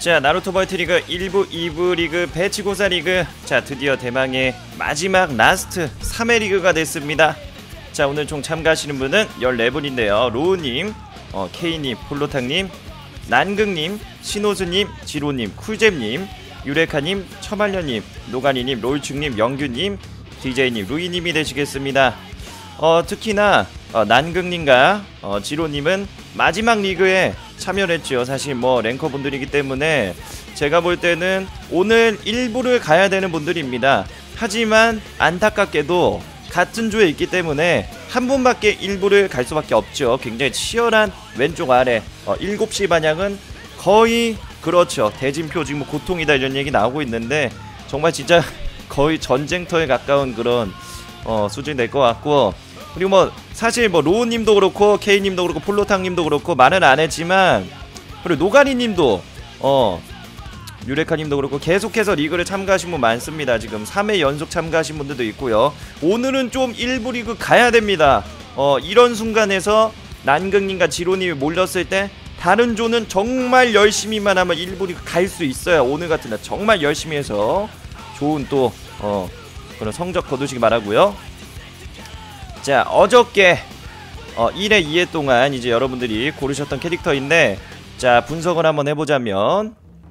자, 나루토 멀티리그 1부, 2부 리그 배치고사 리그. 자, 드디어 대망의 마지막 라스트 3회 리그가 됐습니다. 자, 오늘 총 참가하시는 분은 14분인데요 로우님, K님, 폴로탕님, 난극님, 신호수님, 지로님, 쿨잼님, 유레카님, 처말려님, 노가니님, 롤충님, 영규님, DJ님, 루이님이 되시겠습니다. 특히나 난극님과 지로님은 마지막 리그에 참여를 했죠. 사실 뭐 랭커분들이기 때문에 제가 볼 때는 오늘 1부를 가야 되는 분들입니다. 하지만 안타깝게도 같은 조에 있기 때문에 한 분밖에 1부를 갈 수밖에 없죠. 굉장히 치열한 왼쪽 아래 7시 반향은 거의 그렇죠. 대진표 지금 고통이다 이런 얘기 나오고 있는데 정말 진짜 거의 전쟁터에 가까운 그런 수준이 될 것 같고, 그리고 뭐 사실 뭐 로우님도 그렇고 K님도 그렇고 폴로탕님도 그렇고 말은 안 했지만, 그리고 노가리님도 유레카님도 그렇고 계속해서 리그를 참가하신 분 많습니다. 지금 3회 연속 참가하신 분들도 있고요. 오늘은 좀 1부 리그 가야 됩니다. 이런 순간에서 난극님과 지로님이 몰렸을 때 다른 조는 정말 열심히만 하면 1부 리그 갈 수 있어요. 오늘 같은 날 정말 열심히 해서 좋은 또 그런 성적 거두시기 바라고요. 자, 어저께 1회 2회 동안 이제 여러분들이 고르셨던 캐릭터인데, 자 분석을 한번 해보자면,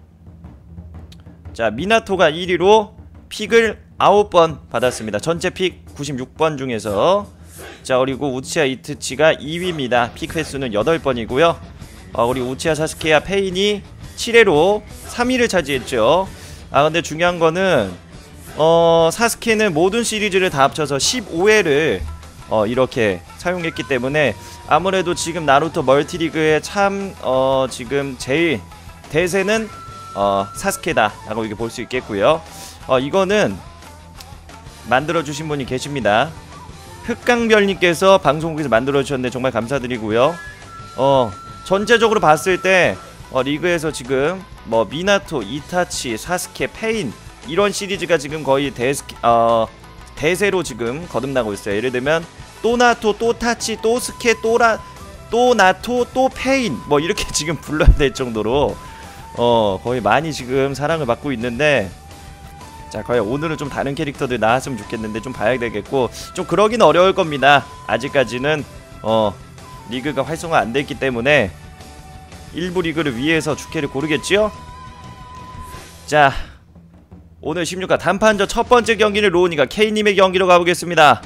자 미나토가 1위로 픽을 9번 받았습니다. 전체 픽 96번 중에서. 자, 그리고 우치아 이트치가 2위입니다. 픽 횟수는 8번이고요 그리고 우치아 사스케와 페인이 7회로 3위를 차지했죠. 근데 중요한 거는 사스케는 모든 시리즈를 다 합쳐서 15회를 이렇게 사용했기 때문에 아무래도 지금 나루토 멀티리그의 참 지금 제일 대세는 사스케다 라고 이렇게 볼 수 있겠고요. 이거는 만들어주신 분이 계십니다. 흑강별님께서 방송국에서 만들어주셨는데 정말 감사드리고요. 전체적으로 봤을 때 리그에서 지금 뭐 미나토, 이타치, 사스케, 페인 이런 시리즈가 지금 거의 대세로 지금 거듭나고 있어요. 예를 들면 또 나토, 또 타치, 또 스케, 또 나토, 또 페인 뭐 이렇게 지금 불러야 될 정도로 거의 많이 지금 사랑을 받고 있는데, 자 과연 오늘은 좀 다른 캐릭터들 나왔으면 좋겠는데 좀 봐야 되겠고, 좀 그러긴 어려울 겁니다. 아직까지는 리그가 활성화 안 됐기 때문에 1부 리그를 위해서 주캐를 고르겠지요. 자, 오늘 16화 단판전 첫 번째 경기는 로우니가 K님의 경기로 가보겠습니다.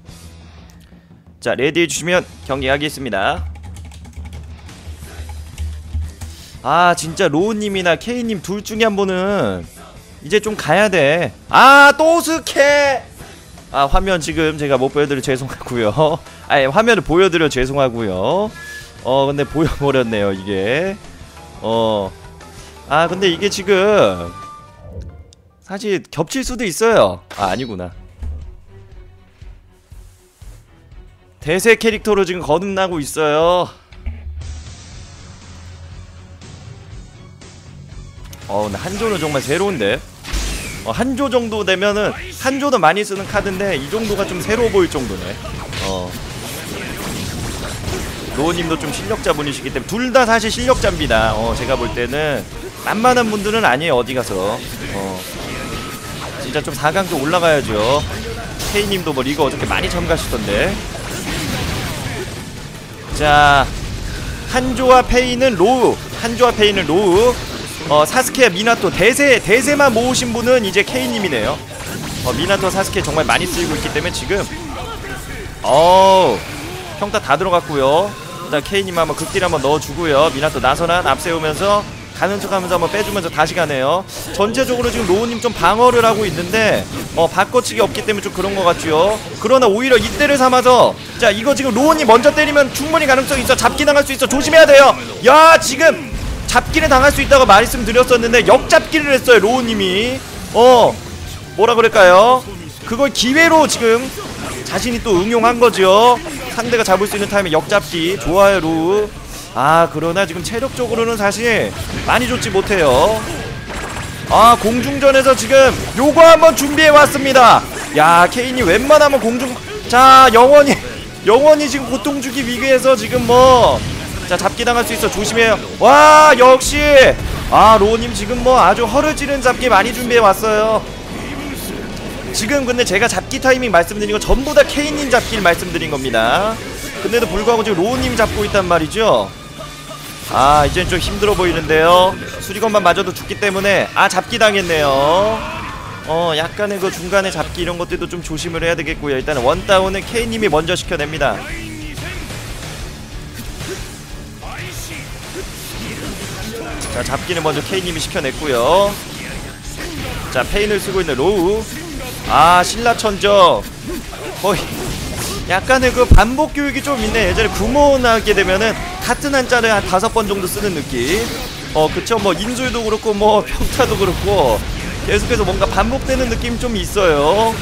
자, 레디해 주시면 경기 하겠습니다. 진짜 로우님이나 K님 둘 중에 한 분은 이제 좀 가야돼. 또 스케! 화면 지금 제가 못 보여드려 죄송하고요. 화면을 보여드려 죄송하고요. 근데 보여버렸네요 이게. 근데 이게 지금 사실 겹칠 수도 있어요. 아니구나. 대세 캐릭터로 지금 거듭나고 있어요. 근데 한조는 정말 새로운데. 한조 정도 되면은, 한조도 많이 쓰는 카드인데 이 정도가 좀 새로워 보일 정도네. 로우님도 좀 실력자분이시기 때문에 둘 다 사실 실력자입니다. 제가 볼 때는 만만한 분들은 아니에요. 어디가서 진짜 좀 4강도 올라가야죠. K님도 뭐 리그 어저께 많이 참가하시던데. 자, 한조와 페이는 로우, 사스케와 미나토 대세만 모으신 분은 이제 K님이네요. 미나토, 사스케 정말 많이 쓰이고 있기 때문에 지금 평타 다 들어갔고요. 일단 K님 한번 극딜 한번 넣어주고요. 미나토 나선한 앞세우면서 가는 척하면서 한번 빼주면서 다시 가네요. 전체적으로 지금 로우님 좀 방어를 하고 있는데 바꿔치기 없기 때문에 좀 그런 것 같죠. 그러나 오히려 이때를 삼아서, 자 이거 지금 로우님 먼저 때리면 충분히 가능성이 있어. 잡기 당할 수 있어. 조심해야 돼요. 야, 지금 잡기를 당할 수 있다고 말씀드렸었는데 역잡기를 했어요 로우님이. 뭐라 그럴까요? 그걸 기회로 지금 자신이 또 응용한 거죠. 상대가 잡을 수 있는 타임에 역잡기. 좋아요 로우. 그러나 지금 체력적으로는 사실 많이 좋지 못해요. 공중전에서 지금 요거 한번 준비해왔습니다. 야, 케인이 웬만하면 자 영원히 지금 고통 주기 위기에서 지금 자 잡기 당할 수 있어. 조심해요. 와, 역시 아, 로우님 지금 뭐 아주 허르지른 잡기 많이 준비해 왔어요. 지금 근데 제가 잡기 타이밍 말씀드린 거 전부 다 케인님 잡기를 말씀드린 겁니다. 근데도 불구하고 지금 로우님 잡고 있단 말이죠. 아, 이젠 좀 힘들어 보이는데요. 수리건만 맞아도 죽기 때문에 아, 잡기 당했네요. 약간의 그 중간에 잡기 이런 것들도 좀 조심을 해야 되겠고요. 일단은 원다운은 케인님이 먼저 시켜냅니다. 자, 잡기는 먼저 케이님이 시켜냈고요. 자, 페인을 쓰고 있는 로우. 아, 신라천적 거의 약간의 그 반복 교육이 좀 있네. 예전에 구모 나게 되면은 같은 한자를 한 5번 정도 쓰는 느낌. 그쵸. 뭐 인술도 그렇고 뭐 평타도 그렇고 계속해서 뭔가 반복되는 느낌 좀 있어요.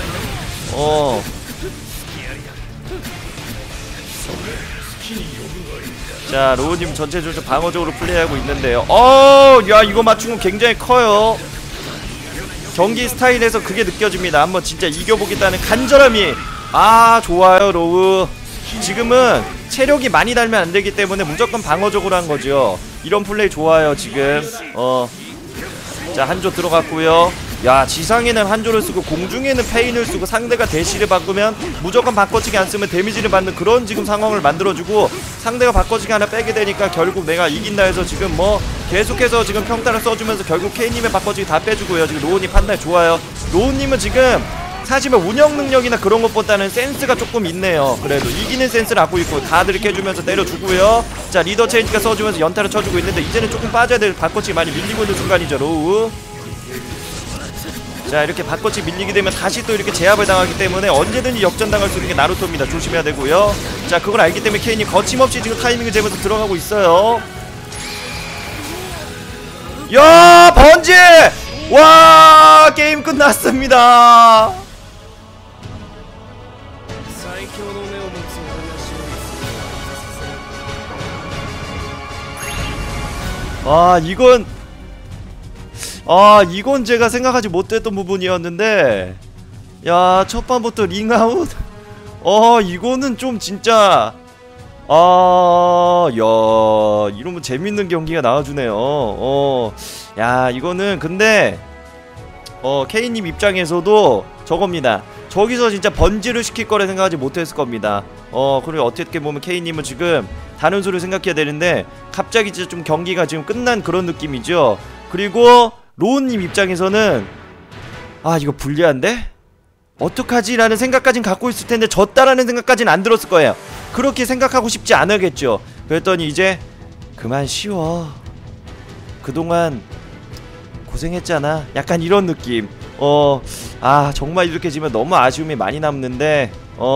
자, 로우님 전체적으로 좀 방어적으로 플레이하고 있는데요. 야, 이거 맞춘 건 굉장히 커요. 경기 스타일에서 그게 느껴집니다. 한번 진짜 이겨보겠다는 간절함이. 아, 좋아요, 로우. 지금은 체력이 많이 달면 안 되기 때문에 무조건 방어적으로 한 거죠. 이런 플레이 좋아요, 지금. 자, 한조 들어갔고요. 야, 지상에는 한조를 쓰고 공중에는 페인을 쓰고 상대가 대시를 바꾸면 무조건 바꿔치기 안 쓰면 데미지를 받는 그런 지금 상황을 만들어주고, 상대가 바꿔치기 하나 빼게 되니까 결국 내가 이긴다 해서 지금 뭐 계속해서 지금 평타를 써주면서 결국 케이님의 바꿔치기 다 빼주고요. 지금 로우님 판단이 좋아요. 로우님은 지금 사실 뭐 운영 능력이나 그런 것보다는 센스가 조금 있네요. 그래도 이기는 센스를 갖고 있고 다들 이렇게 해주면서 때려주고요. 자, 리더 체인지가 써주면서 연타를 쳐주고 있는데 이제는 조금 빠져야 될, 바꿔치기 많이 밀리고 있는 순간이죠, 로우. 자, 이렇게 바꿔치기 밀리게 되면 다시 또 이렇게 제압을 당하기 때문에 언제든지 역전당할 수 있는 게 나루토입니다. 조심해야 되고요. 자, 그걸 알기 때문에 케인이 거침없이 지금 타이밍을 재면서 들어가고 있어요. 야, 번지! 와, 게임 끝났습니다. 이건 제가 생각하지 못했던 부분이었는데, 야, 첫판부터 링아웃. 이거는 좀 진짜, 야, 이러면 재밌는 경기가 나와주네요. 야, 이거는 근데 케이님 입장에서도 저겁니다. 저기서 진짜 번지를 시킬 거라 생각하지 못했을 겁니다. 그리고 어떻게 보면 케이님은 지금 다른 수를 생각해야 되는데 갑자기 진짜 좀 경기가 지금 끝난 그런 느낌이죠. 그리고 로우님 입장에서는 아, 이거 불리한데? 어떡하지? 라는 생각까진 갖고 있을 텐데 졌다라는 생각까진 안 들었을 거예요. 그렇게 생각하고 싶지 않으겠죠. 그랬더니 이제 그만 쉬워, 그동안 고생했잖아, 약간 이런 느낌. 아, 정말 이렇게 지면 너무 아쉬움이 많이 남는데,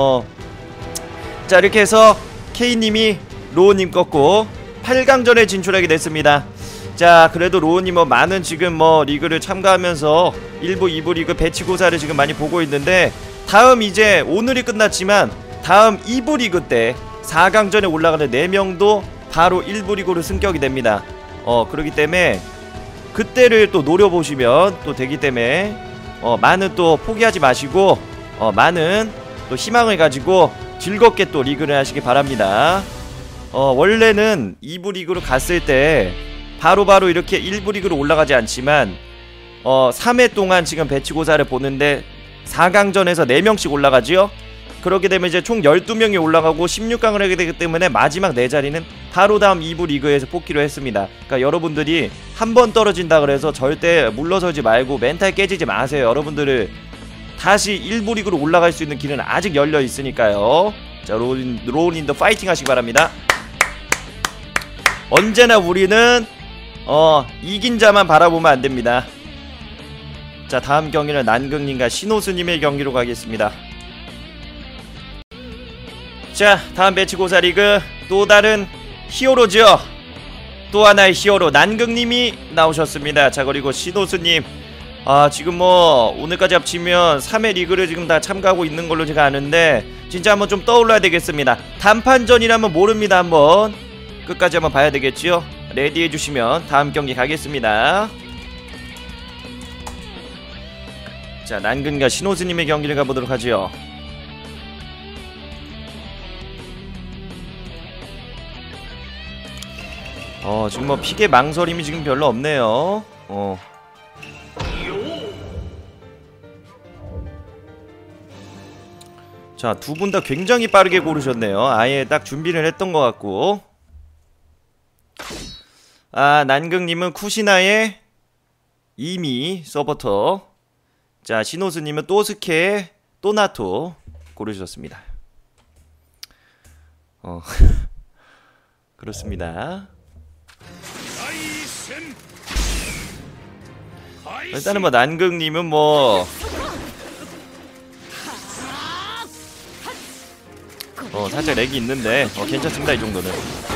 자, 이렇게 해서 K님이 로우님 꺾고 8강전에 진출하게 됐습니다. 자, 그래도 로우님은 많은 지금 뭐 리그를 참가하면서 1부, 2부 리그 배치고사를 지금 많이 보고 있는데, 다음 이제 오늘이 끝났지만 다음 2부 리그 때 4강전에 올라가는 4명도 바로 1부 리그로 승격이 됩니다. 그렇기 때문에 그때를 또 노려보시면 또 되기 때문에 많은 또 포기하지 마시고 많은 또 희망을 가지고 즐겁게 또 리그를 하시기 바랍니다. 원래는 2부 리그로 갔을 때 바로바로 이렇게 1부 리그로 올라가지 않지만 3회 동안 지금 배치고사를 보는데 4강전에서 4명씩 올라가지요. 그렇게 되면 이제 총 12명이 올라가고 16강을 하게 되기 때문에 마지막 4자리는 바로 다음 2부 리그에서 뽑기로 했습니다. 그러니까 여러분들이 한 번 떨어진다 그래서 절대 물러서지 말고 멘탈 깨지지 마세요. 여러분들을 다시 1부 리그로 올라갈 수 있는 길은 아직 열려 있으니까요. 자, 로우님도 파이팅 하시기 바랍니다. 언제나 우리는 이긴 자만 바라보면 안 됩니다. 자, 다음 경기는 난극님과 신호수님의 경기로 가겠습니다. 자, 다음 배치고사 리그 또 다른 히어로죠. 또 하나의 히어로 난극님이 나오셨습니다. 자, 그리고 신호수님, 지금 뭐 오늘까지 합치면 3회 리그를 지금 다 참가하고 있는 걸로 제가 아는데 진짜 한번 좀 떠올라야 되겠습니다. 단판전이라면 모릅니다. 한번 끝까지 한번 봐야 되겠지요. 레디 해주시면 다음 경기 가겠습니다. 자, 난근과 신호수님의 경기를 가보도록 하지요. 지금 뭐 픽의 망설임이 지금 별로 없네요. 자, 두 분 다 굉장히 빠르게 고르셨네요. 아예 딱 준비를 했던 것 같고. 난극님은 쿠시나의 이미 서버터. 자, 시노스님은 또스케의 또나토 고르셨습니다. 그렇습니다. 일단은 뭐 난극님은 뭐 살짝 렉이 있는데 괜찮습니다. 이 정도는.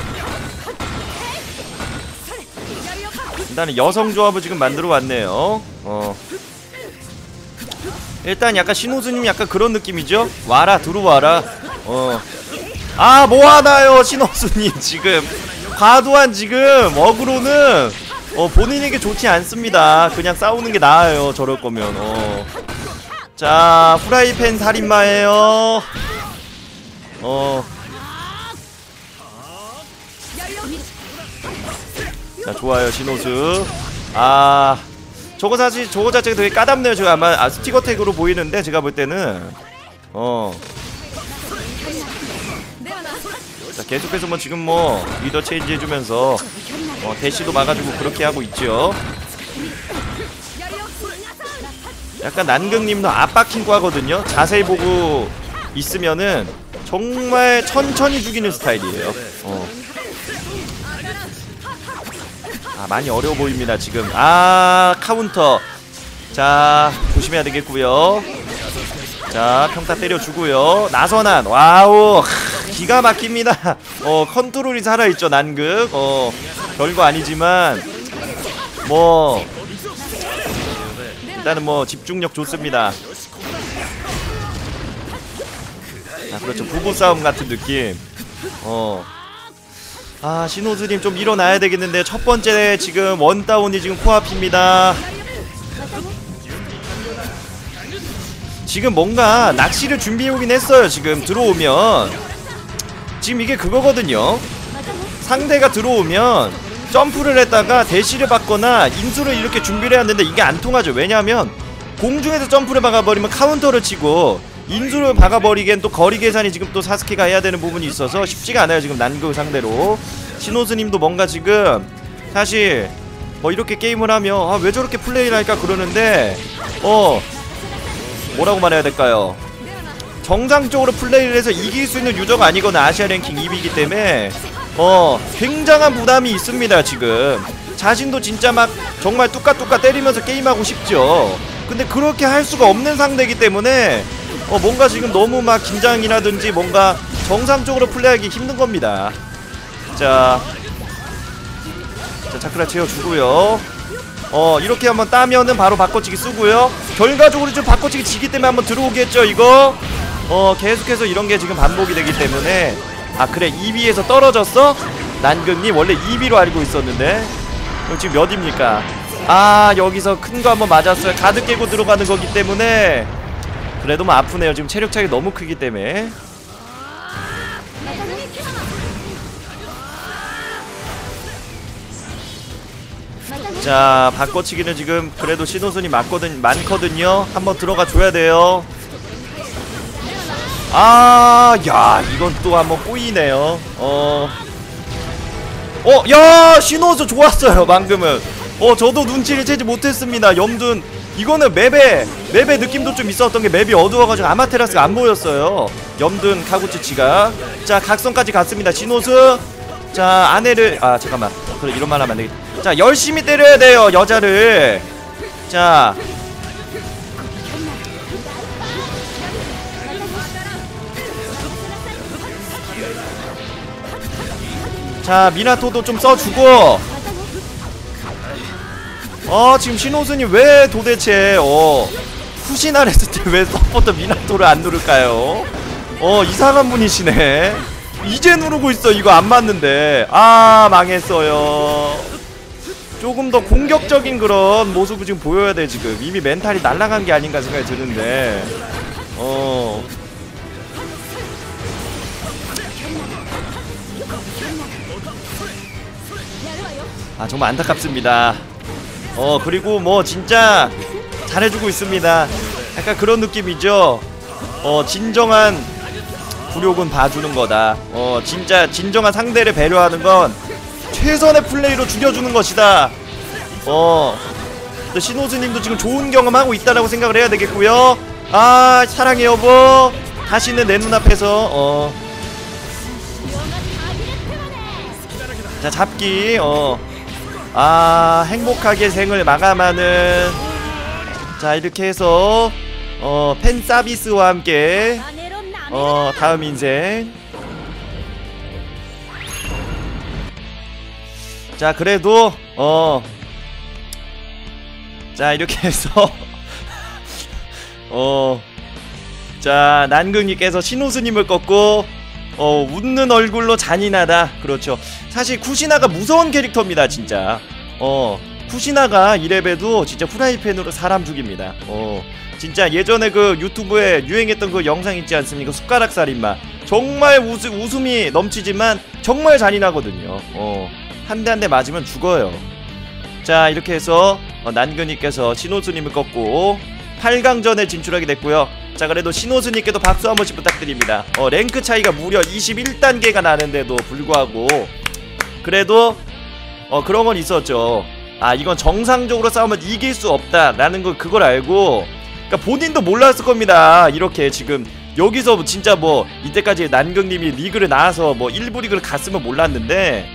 일단은 여성 조합을 지금 만들어 왔네요. 일단 약간 신호수님 약간 그런 느낌이죠? 와라 들어와라. 뭐하나요 신호수님. 지금 과도한 지금 어그로는 본인에게 좋지 않습니다. 그냥 싸우는 게 나아요. 저럴 거면. 자, 프라이팬 살인마예요. 자, 좋아요 신호수. 저거 사실 저거 자체가 되게 까답네요. 지금 아마 스티커 태그로 보이는데 제가 볼 때는 자, 계속해서 뭐 지금 뭐 리더 체인지 해주면서 대시도 막아주고 그렇게 하고 있죠. 약간 난극님도 압박킹 과거든요. 자세히 보고 있으면은 정말 천천히 죽이는 스타일이에요. 많이 어려워 보입니다 지금. 카운터. 자, 조심해야 되겠고요. 자, 평타 때려주고요. 나선한. 와우, 기가 막힙니다. 컨트롤이 살아있죠 난극. 별거 아니지만 뭐 일단은 뭐 집중력 좋습니다. 그렇죠. 부부싸움 같은 느낌. 신호수님 좀 일어나야 되겠는데 첫 번째 지금 원다운이 지금 코앞입니다. 지금 뭔가 낚시를 준비해오긴 했어요. 지금 들어오면 지금 이게 그거거든요. 상대가 들어오면 점프를 했다가 대시를 받거나 인수를 이렇게 준비를 해야 하는데 이게 안 통하죠. 왜냐하면 공중에서 점프를 박아버리면 카운터를 치고 인수를 박아버리기엔 또 거리 계산이 지금 또 사스케가 해야 되는 부분이 있어서 쉽지가 않아요. 지금 난극 상대로. 신호스님도 뭔가 지금 사실 뭐 이렇게 게임을 하면 왜 저렇게 플레이를 할까 그러는데 뭐라고 말해야 될까요? 정상적으로 플레이를 해서 이길 수 있는 유저가 아니거나 아시아 랭킹 2위이기 때문에 굉장한 부담이 있습니다. 지금 자신도 진짜 막 정말 뚜까뚜까 때리면서 게임하고 싶죠. 근데 그렇게 할 수가 없는 상대이기 때문에 뭔가 지금 너무 막 긴장이라든지 뭔가 정상적으로 플레이하기 힘든 겁니다. 자, 차크라 채워주고요. 이렇게 한번 따면은 바로 바꿔치기 쓰고요. 결과적으로 좀 바꿔치기 지기 때문에 한번 들어오겠죠 이거. 계속해서 이런게 지금 반복이 되기 때문에. 그래 2위에서 떨어졌어? 난극님 원래 2위로 알고 있었는데 지금 몇입니까? 여기서 큰 거 한번 맞았어요. 가드 깨고 들어가는 거기 때문에 그래도 뭐 아프네요. 지금 체력 차이가 너무 크기 때문에. 자, 바꿔치기는 지금 그래도 신호순이 많거든요. 한번 들어가 줘야 돼요. 야, 이건 또 한번 꼬이네요. 야, 신호수 좋았어요 방금은. 저도 눈치를 채지 못했습니다. 염둔 이거는 맵의 느낌도 좀 있었던 게 맵이 어두워가지고 아마테라스가 안 보였어요. 염둔 카구치치가. 자, 각성까지 갔습니다. 신호수. 자, 아내를 잠깐만. 그래 이런 말 하면 안 되겠다. 자, 열심히 때려야 돼요 여자를. 자, 미나토도 좀 써주고. 지금 신호순이 왜 도대체 후신을 했을 때 왜 서포터 미나토를 안 누를까요? 이상한 분이시네. 이제 누르고 있어. 이거 안 맞는데. 망했어요. 조금 더 공격적인 그런 모습을 지금 보여야 돼. 지금 이미 멘탈이 날아간 게 아닌가 생각이 드는데. 아 정말 안타깝습니다. 그리고 뭐 진짜 잘해주고 있습니다. 약간 그런 느낌이죠. 진정한 굴욕은 봐주는 거다. 진짜 진정한 상대를 배려하는 건 최선의 플레이로 죽여주는 것이다. 또 신호수님도 지금 좋은 경험하고 있다라고 생각을 해야 되겠고요. 아 사랑해 여보 다시는 내 눈앞에서 자 잡기 행복하게 생을 마감하는 자 이렇게 해서 팬 서비스와 함께 다음 인생 자 그래도 자 이렇게 해서 자 난극님께서 신호수님을 꺾고 웃는 얼굴로 잔인하다. 그렇죠. 사실 쿠시나가 무서운 캐릭터입니다 진짜. 쿠시나가 이레벨도 진짜 후라이팬으로 사람 죽입니다. 진짜 예전에 그 유튜브에 유행했던 그 영상 있지 않습니까? 숟가락 살인마. 정말 웃음이 넘치지만 정말 잔인하거든요. 한 대 한 대 맞으면 죽어요. 자 이렇게 해서 난근님께서 신호수님을 꺾고 8강전에 진출하게 됐고요. 자 그래도 신호수님께도 박수 한 번씩 부탁드립니다. 랭크 차이가 무려 21단계가 나는데도 불구하고 그래도 그런 건 있었죠. 아 이건 정상적으로 싸우면 이길 수 없다라는 걸 그걸 알고 그러니까 본인도 몰랐을 겁니다. 이렇게 지금 여기서 진짜 뭐 이때까지 난극님이 리그를 나와서 뭐 1부 리그를 갔으면 몰랐는데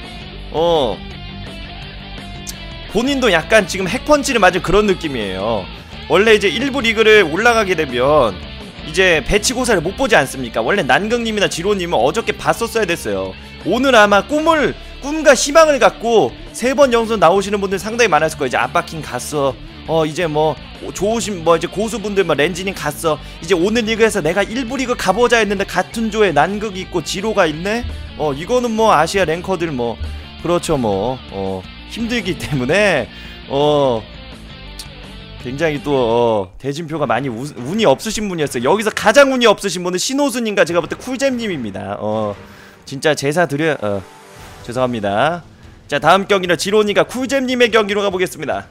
본인도 약간 지금 핵펀치를 맞은 그런 느낌이에요. 원래 이제 1부 리그를 올라가게 되면 이제 배치고사를 못 보지 않습니까? 원래 난극님이나 지로님은 어저께 봤었어야 됐어요. 오늘 아마 꿈과 희망을 갖고 3번 영상 나오시는 분들 상당히 많았을 거예요. 이제 아빠킹 갔어. 이제 뭐 좋으신 뭐 이제 고수분들 뭐 렌지님 갔어. 이제 오늘 리그에서 내가 1부 리그 가보자 했는데 같은 조에 난극이 있고 지로가 있네. 이거는 뭐 아시아 랭커들 뭐 그렇죠 뭐 힘들기 때문에 굉장히 또 대진표가 많이 운이 없으신 분이었어요. 여기서 가장 운이 없으신 분은 신호수님과 제가 볼 때 쿨잼님입니다. 진짜 제사 드려 죄송합니다. 자 다음 경기는 지로니가 쿨잼님의 경기로 가보겠습니다.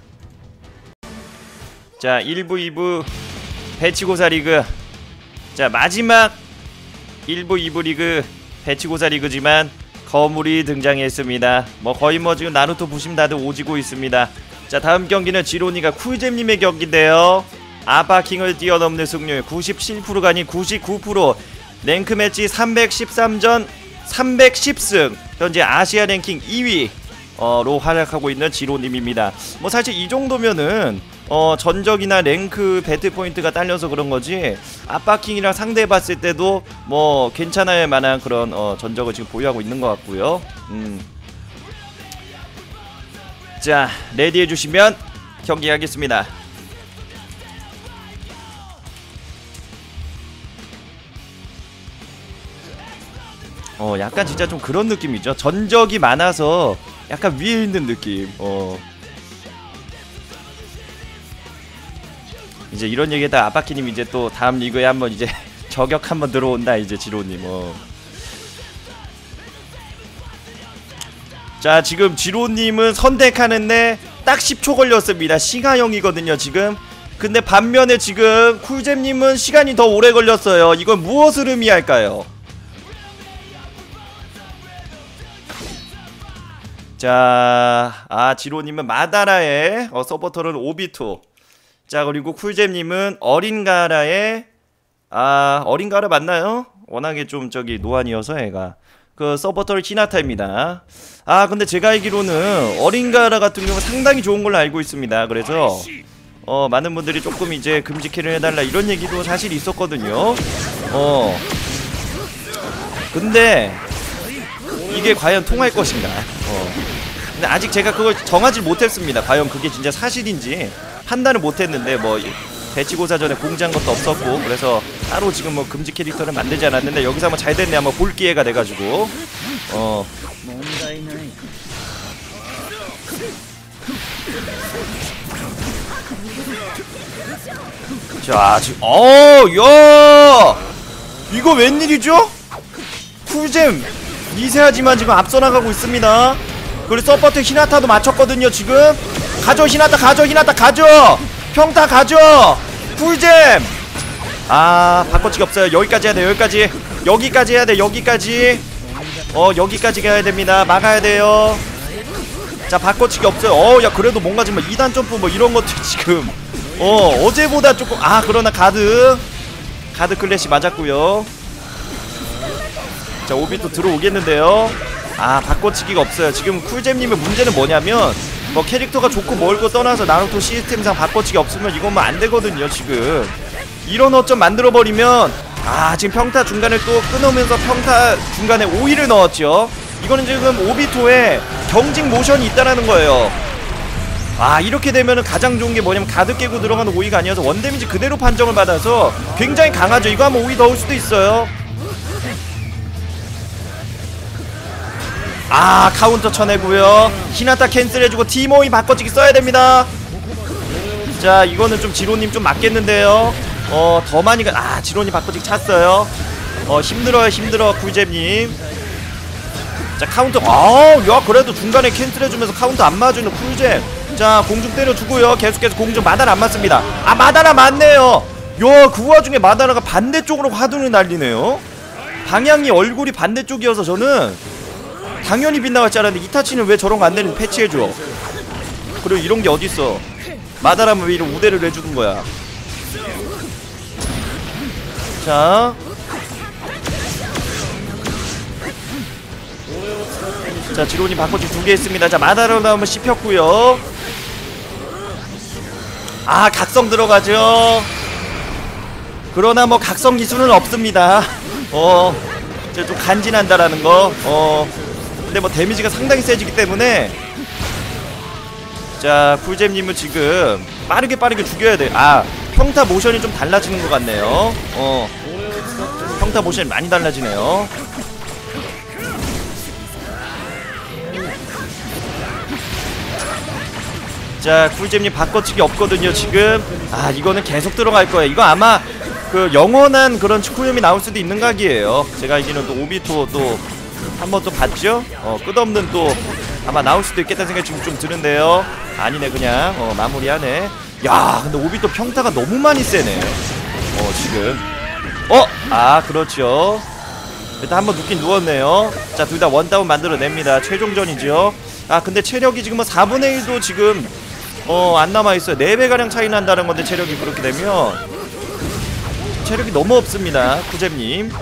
자 1부 2부 배치고사 리그 자 마지막 1부 2부 리그 배치고사 리그지만 거물이 등장했습니다. 뭐 거의 뭐 지금 나루토 부심 다들 오지고 있습니다. 자 다음 경기는 지로니가 쿨잼님의 경기인데요. 아바킹을 뛰어넘는 승률 97%가 아닌 99%, 랭크 매치 313전 310승, 현재 아시아 랭킹 2위로 활약하고 있는 지로님입니다. 뭐 사실 이 정도면은 전적이나 랭크 배틀 포인트가 딸려서 그런 거지 아바킹이랑 상대해봤을 때도 뭐 괜찮을 만한 그런 전적을 지금 보유하고 있는 것 같고요. 자 레디해주시면 경기하겠습니다. 약간 진짜 좀 그런 느낌이죠. 전적이 많아서 약간 위에 있는 느낌. 이제 이런 얘기에다 아바키님 이제 또 다음 리그에 한번 이제 저격 한번 들어온다 이제 지로님. 자 지금 지로님은 선택하는데 딱 10초 걸렸습니다. 시가형이거든요 지금. 근데 반면에 지금 쿨잼님은 시간이 더 오래 걸렸어요. 이건 무엇을 의미할까요? 자, 지로님은 마다라의 서포터는 오비토. 자, 그리고 쿨잼님은 어린가라의 어린가라 맞나요? 워낙에 좀 저기 노안이어서 애가 그 서포터를 히나타입니다. 근데 제가 알기로는 어린가라 같은 경우 상당히 좋은 걸로 알고 있습니다. 그래서 많은 분들이 조금 이제 금지캐를 해달라 이런 얘기도 사실 있었거든요. 근데 이게 과연 통할 것인가? 근데 아직 제가 그걸 정하지 못했습니다. 과연 그게 진짜 사실인지 판단을 못했는데 뭐 배치고사 전에 공지한 것도 없었고 그래서 따로 지금 뭐 금지 캐릭터를 만들지 않았는데 여기서 한번 잘 됐네. 한번 볼 기회가 돼가지고 자 지금 야 이거 웬일이죠? 쿨잼 미세하지만 지금 앞서 나가고 있습니다. 그리고 서포트 히나타도 맞췄거든요. 지금 가져 히나타, 가져 히나타, 가져 평타, 가져 쿨잼. 아 바꿔치기 없어요. 여기까지 해야 돼. 여기까지 해야 돼. 여기까지 여기까지 가야 됩니다. 막아야 돼요. 자 바꿔치기 없어요. 야 그래도 뭔가 지금 2단 점프 뭐 이런 것들 지금 어제보다 조금 그러나 가드 클래시 맞았고요. 자 오비토 들어오겠는데요. 바꿔치기가 없어요. 지금 쿨잼님의 문제는 뭐냐면 뭐 캐릭터가 좋고 멀고 떠나서 나루토 시스템상 바꿔치기 없으면 이건 뭐 안되거든요. 지금 이런 어쩜 만들어버리면 지금 평타 중간에 또 끊으면서 평타 중간에 오이를 넣었죠. 이거는 지금 오비토에 경직 모션이 있다라는 거예요. 이렇게 되면은 가장 좋은 게 뭐냐면 가드 깨고 들어가는 오이가 아니어서 원데미지 그대로 판정을 받아서 굉장히 강하죠. 이거 하면 오이 넣을 수도 있어요. 카운터 쳐내고요. 히나타 캔슬해주고 티모이 바꿔치기 써야 됩니다. 자 이거는 좀 지로님 좀 맞겠는데요. 더 많이 지로님 바꿔치기 찼어요. 힘들어 쿨잼님. 자 카운터 야 그래도 중간에 캔슬해주면서 카운터 안 맞으는 쿨잼. 자 공중 때려주고요. 계속해서 공중 마다라 안 맞습니다. 마다라 맞네요. 야 그 와중에 마다라가 반대쪽으로 화dun을 날리네요. 방향이 얼굴이 반대쪽이어서 저는 당연히 빗나갈 줄 알았는데 이타치는 왜 저런 거 안 내리는 패치해줘. 그리고 이런 게 어딨어. 마다라면 왜 이런 우대를 내주는 거야. 자 지론이 바꿔치기 2개 했습니다. 자 마다라 나오면 씹혔고요. 각성 들어가죠. 그러나 뭐 각성 기술은 없습니다. 좀 간지난다라는 거. 근데 뭐 데미지가 상당히 세지기 때문에 자 쿨잼님은 지금 빠르게 죽여야 돼. 평타 모션이 좀 달라지는 것 같네요. 평타 모션이 많이 달라지네요. 자 쿨잼님 바꿔치기 없거든요 지금. 이거는 계속 들어갈 거예요. 이거 아마 그 영원한 그런 쿨잼이 나올 수도 있는 각이에요. 제가 알기로는 또 오비토 또 한번 또 봤죠? 끝없는 또 아마 나올 수도 있겠다는 생각이 지금 좀 드는데요. 아니네 그냥 마무리하네. 야 근데 오비토 평타가 너무 많이 세네. 지금 그렇죠. 일단 한번 눕긴 누웠네요. 자 둘 다 원다운 만들어냅니다. 최종전이죠. 근데 체력이 지금 뭐 4분의 1도 지금 안 남아있어요. 4배가량 차이 난다는 건데 체력이 그렇게 되면 체력이 너무 없습니다 쿠잼님.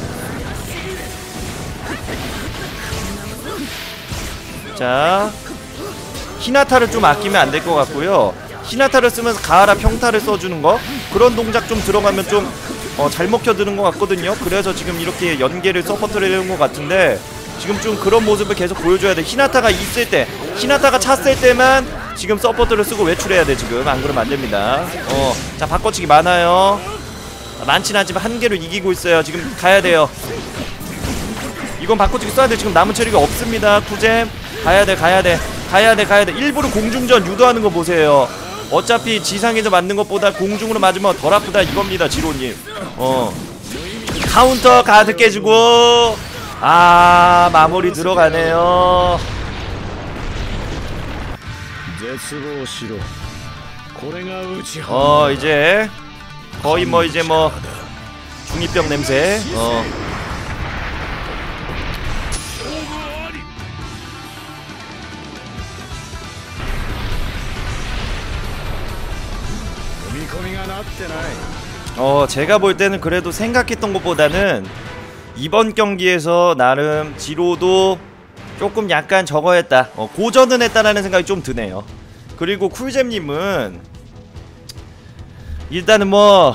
자 히나타를 좀 아끼면 안 될 것 같고요. 히나타를 쓰면서 가하라 평타를 써주는 거 그런 동작 좀 들어가면 좀 잘 먹혀드는 것 같거든요. 그래서 지금 이렇게 연계를 서포트를 해온 것 같은데 지금 좀 그런 모습을 계속 보여줘야 돼. 히나타가 있을 때 히나타가 찼을 때만 지금 서포트를 쓰고 외출해야 돼. 지금 안 그러면 안 됩니다. 자 바꿔치기 많아요. 많진 않지만 한 개로 이기고 있어요. 지금 가야 돼요. 이건 바꿔치기 써야 돼. 지금 남은 체력이 없습니다. 쿠잼 가야 돼. 일부러 공중전 유도하는 거 보세요. 어차피 지상에서 맞는 것보다 공중으로 맞으면 덜 아프다 이겁니다 지로님. 카운터 가드 깨주고 마무리 들어가네요. 이제 거의 뭐 이제 뭐 중이병 냄새. 제가 볼 때는 그래도 생각했던 것보다는 이번 경기에서 나름 지로도 조금 약간 저거 했다, 고전은 했다라는 생각이 좀 드네요. 그리고 쿨잼님은 일단은 뭐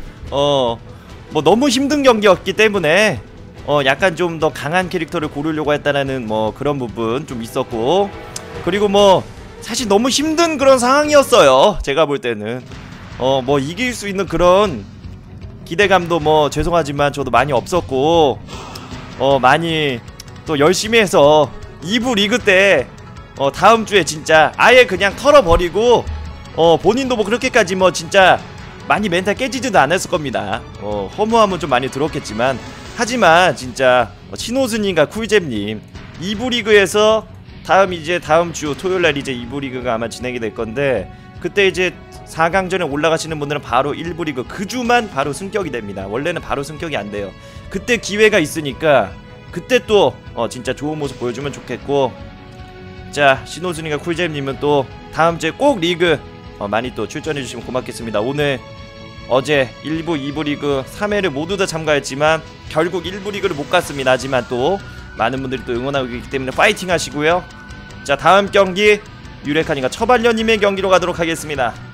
너무 힘든 경기였기 때문에 약간 좀 더 강한 캐릭터를 고르려고 했다라는 뭐 그런 부분 좀 있었고, 그리고 뭐 사실 너무 힘든 그런 상황이었어요. 제가 볼 때는 뭐 이길 수 있는 그런 기대감도 뭐 죄송하지만 저도 많이 없었고, 많이 또 열심히 해서 2부 리그 때 다음주에 진짜 아예 그냥 털어버리고 본인도 뭐 그렇게까지 뭐 진짜 많이 멘탈 깨지지도 않았을 겁니다. 허무함은 좀 많이 들었겠지만, 하지만 진짜 신호수님과 쿨잼님 2부 리그에서 다음 주 토요일날 이제 2부 리그가 아마 진행이 될 건데, 그때 이제 4강전에 올라가시는 분들은 바로 1부 리그 그 주만 바로 승격이 됩니다. 원래는 바로 승격이 안 돼요. 그때 기회가 있으니까 그때 또 진짜 좋은 모습 보여주면 좋겠고, 자 신호순이가 쿨잼님은 또 다음 주에 꼭 리그 많이 또 출전해 주시면 고맙겠습니다. 오늘 어제 1부 2부 리그 3회를 모두 다 참가했지만 결국 1부 리그를 못 갔습니다. 하지만 또 많은 분들이 또 응원하고 있기 때문에 파이팅 하시고요. 자 다음 경기 유레카님과 처발려님의 경기로 가도록 하겠습니다.